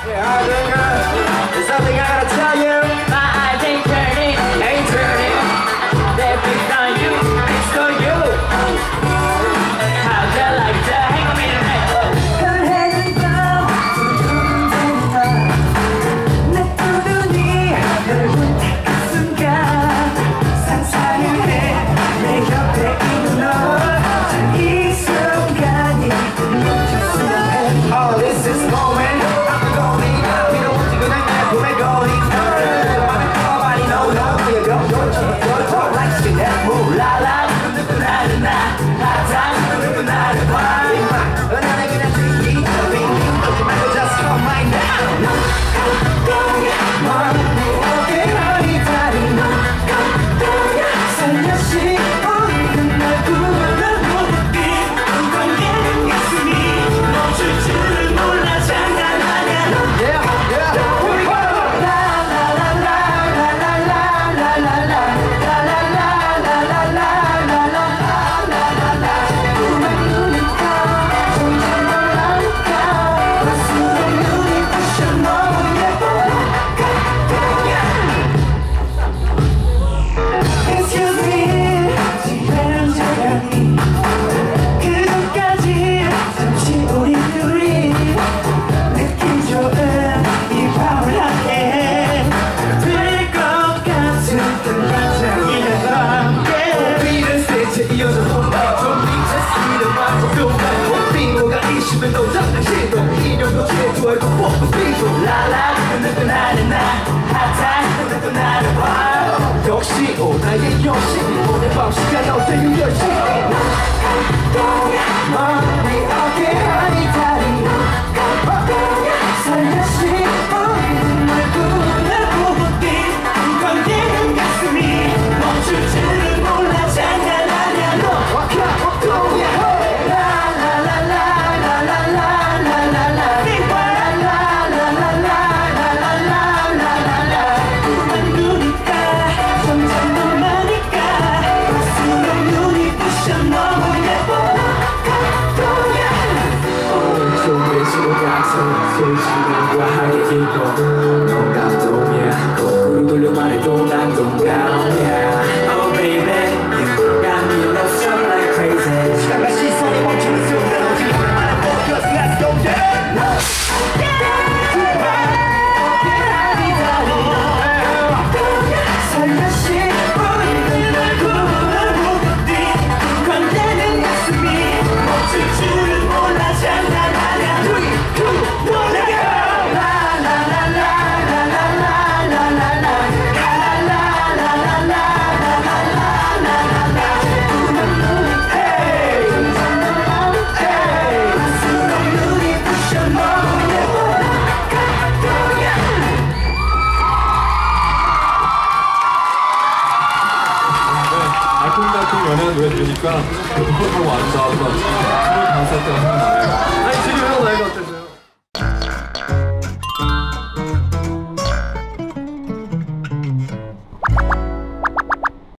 There's something I gotta tell you. My eyes ain't turning, They're fixed on you, fixed on you. How'd you like to hang on me tonight? 설레는 밤, 두근대는 맘. 내 두 눈이 너를 본 그 순간 상상을 해. 내 곁에 있는 너, 이 순간이 멈출 수 없네. Oh, this is moment. 역시 나의 여신이 오늘 밤 시간 어때 유열신 머리 어깨 허리 다리 살며시 우리는 날 보고 뛴 건대는 가슴이 멈출 줄은 몰라 장난하냐 너와 가복동이야 소리지르고 하게 길고 넌 감동이야 거꾸로 돌려 말해도 난 동감이야 Oh baby you got me love you like crazy 시간과 시선이 멈추는 순간 오직 너만의 focus Let's go down 살며시 우리는 날 보고 뛴 건대는 가슴이 멈출 줄은 몰라 장난하냐 3, 2, 1 알콩달콩 연애는 노래 들으니까 보컬하고 앉아서 25살 때가 생각나요.